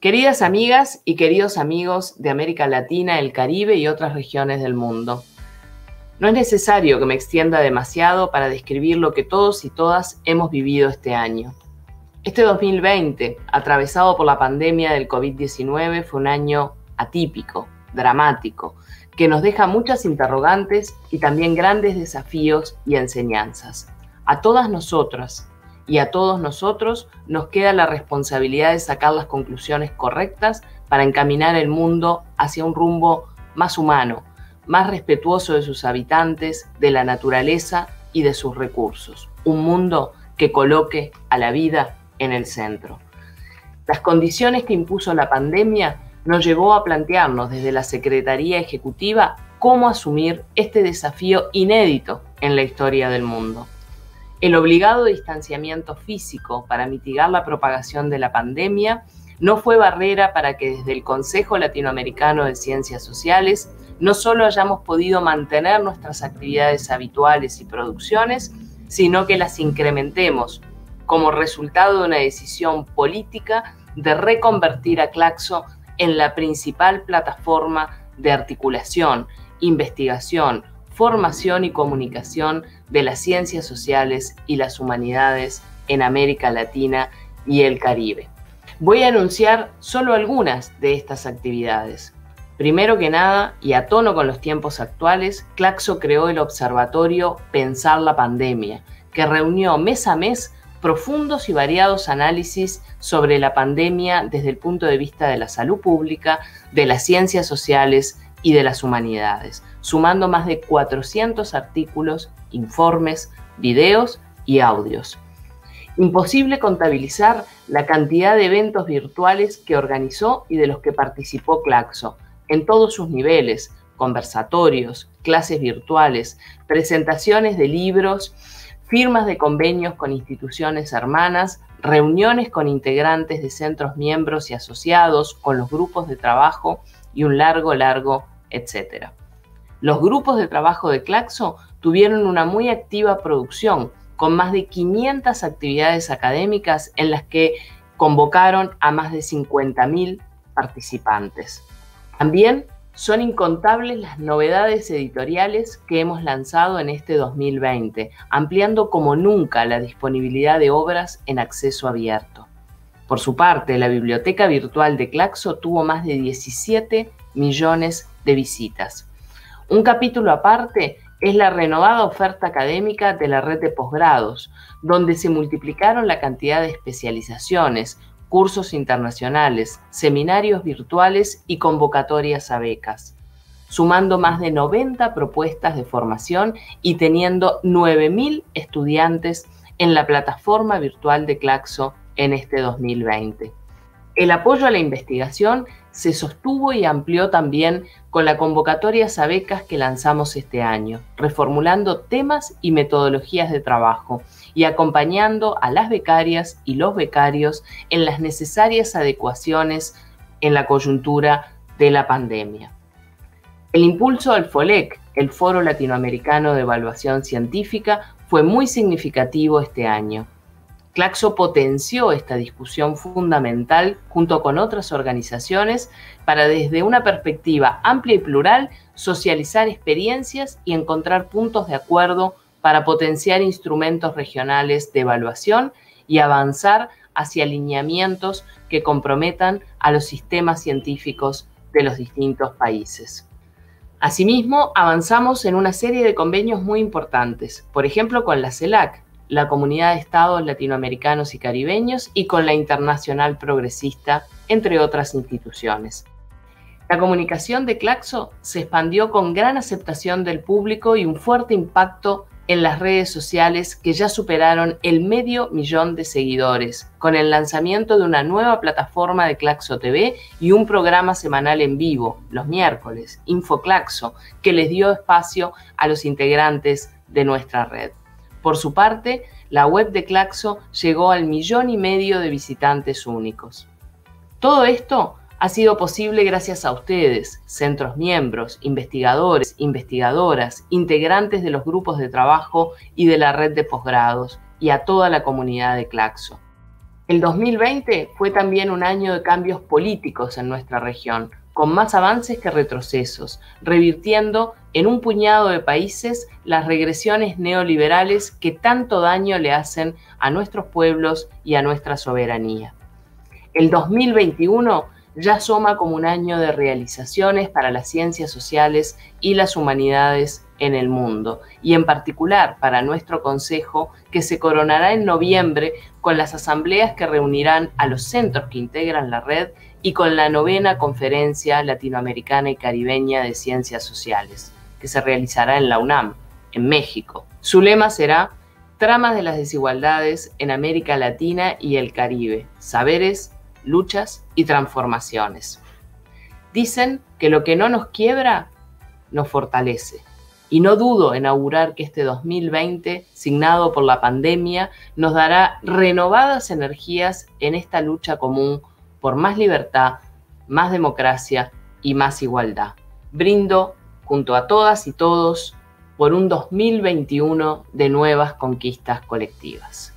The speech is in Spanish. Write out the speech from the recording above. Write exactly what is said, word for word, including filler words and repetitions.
Queridas amigas y queridos amigos de América Latina, el Caribe y otras regiones del mundo, no es necesario que me extienda demasiado para describir lo que todos y todas hemos vivido este año. Este dos mil veinte, atravesado por la pandemia del COVID diecinueve, fue un año atípico, dramático, que nos deja muchas interrogantes y también grandes desafíos y enseñanzas. A todas nosotras y a todos nosotros nos queda la responsabilidad de sacar las conclusiones correctas para encaminar el mundo hacia un rumbo más humano, más respetuoso de sus habitantes, de la naturaleza y de sus recursos. Un mundo que coloque a la vida en el centro. Las condiciones que impuso la pandemia nos llevó a plantearnos desde la Secretaría Ejecutiva cómo asumir este desafío inédito en la historia del mundo. El obligado distanciamiento físico para mitigar la propagación de la pandemia no fue barrera para que desde el Consejo Latinoamericano de Ciencias Sociales no solo hayamos podido mantener nuestras actividades habituales y producciones, sino que las incrementemos como resultado de una decisión política de reconvertir a Claxo en la principal plataforma de articulación, investigación, formación y comunicación de las ciencias sociales y las humanidades en América Latina y el Caribe. Voy a anunciar solo algunas de estas actividades. Primero que nada, y a tono con los tiempos actuales, Claxo creó el observatorio Pensar la Pandemia, que reunió mes a mes profundos y variados análisis sobre la pandemia desde el punto de vista de la salud pública, de las ciencias sociales y de las humanidades, sumando más de cuatrocientos artículos, informes, videos y audios. Imposible contabilizar la cantidad de eventos virtuales que organizó y de los que participó Claxo, en todos sus niveles: conversatorios, clases virtuales, presentaciones de libros, firmas de convenios con instituciones hermanas, reuniones con integrantes de centros miembros y asociados, con los grupos de trabajo y un largo, largo, etcétera. Los grupos de trabajo de Claxo tuvieron una muy activa producción, con más de quinientas actividades académicas en las que convocaron a más de cincuenta mil participantes. También son incontables las novedades editoriales que hemos lanzado en este dos mil veinte, ampliando como nunca la disponibilidad de obras en acceso abierto. Por su parte, la biblioteca virtual de Claxo tuvo más de diecisiete millones de visitas. Un capítulo aparte es la renovada oferta académica de la red de posgrados, donde se multiplicaron la cantidad de especializaciones, cursos internacionales, seminarios virtuales y convocatorias a becas, sumando más de noventa propuestas de formación y teniendo nueve mil estudiantes en la plataforma virtual de Claxo en este dos mil veinte. El apoyo a la investigación se sostuvo y amplió también con la convocatoria a becas que lanzamos este año, reformulando temas y metodologías de trabajo y acompañando a las becarias y los becarios en las necesarias adecuaciones en la coyuntura de la pandemia. El impulso al FOLEC, el Foro Latinoamericano de Evaluación Científica, fue muy significativo este año. Claxo potenció esta discusión fundamental junto con otras organizaciones para, desde una perspectiva amplia y plural, socializar experiencias y encontrar puntos de acuerdo para potenciar instrumentos regionales de evaluación y avanzar hacia alineamientos que comprometan a los sistemas científicos de los distintos países. Asimismo, avanzamos en una serie de convenios muy importantes, por ejemplo con la CELAC, la Comunidad de Estados Latinoamericanos y Caribeños, y con la Internacional Progresista, entre otras instituciones. La comunicación de Claxo se expandió con gran aceptación del público y un fuerte impacto en las redes sociales que ya superaron el medio millón de seguidores, con el lanzamiento de una nueva plataforma de Claxo T V y un programa semanal en vivo, los miércoles, InfoClaxo, que les dio espacio a los integrantes de nuestra red. Por su parte, la web de Claxo llegó al millón y medio de visitantes únicos. Todo esto ha sido posible gracias a ustedes, centros miembros, investigadores, investigadoras, integrantes de los grupos de trabajo y de la red de posgrados, y a toda la comunidad de Claxo. El dos mil veinte fue también un año de cambios políticos en nuestra región, con más avances que retrocesos, revirtiendo en un puñado de países las regresiones neoliberales que tanto daño le hacen a nuestros pueblos y a nuestra soberanía. El dos mil veintiuno ya asoma como un año de realizaciones para las ciencias sociales y las humanidades en el mundo, y en particular para nuestro Consejo, que se coronará en noviembre con las asambleas que reunirán a los centros que integran la red y con la novena Conferencia Latinoamericana y Caribeña de Ciencias Sociales, que se realizará en la UNAM, en México. Su lema será Tramas de las desigualdades en América Latina y el Caribe, saberes, luchas y transformaciones. Dicen que lo que no nos quiebra, nos fortalece. Y no dudo en augurar que este dos mil veinte, signado por la pandemia, nos dará renovadas energías en esta lucha común por más libertad, más democracia y más igualdad. Brindo junto a todas y todos por un dos mil veintiuno de nuevas conquistas colectivas.